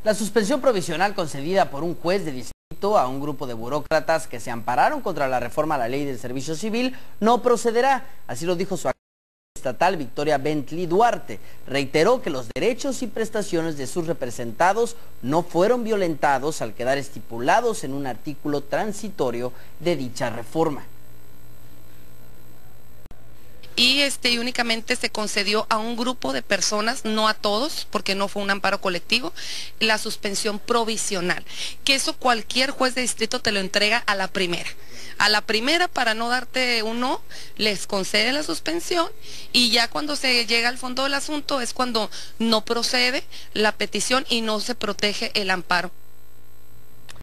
La suspensión provisional concedida por un juez de distrito a un grupo de burócratas que se ampararon contra la reforma a la ley del servicio civil no procederá, así lo dijo su estatal Victoria Bentley Duarte. Reiteró que los derechos y prestaciones de sus representados no fueron violentados al quedar estipulados en un artículo transitorio de dicha reforma. Y únicamente se concedió a un grupo de personas, no a todos, porque no fue un amparo colectivo, la suspensión provisional, que eso cualquier juez de distrito te lo entrega a la primera. A la primera, para no darte un no, les concede la suspensión y ya cuando se llega al fondo del asunto es cuando no procede la petición y no se protege el amparo.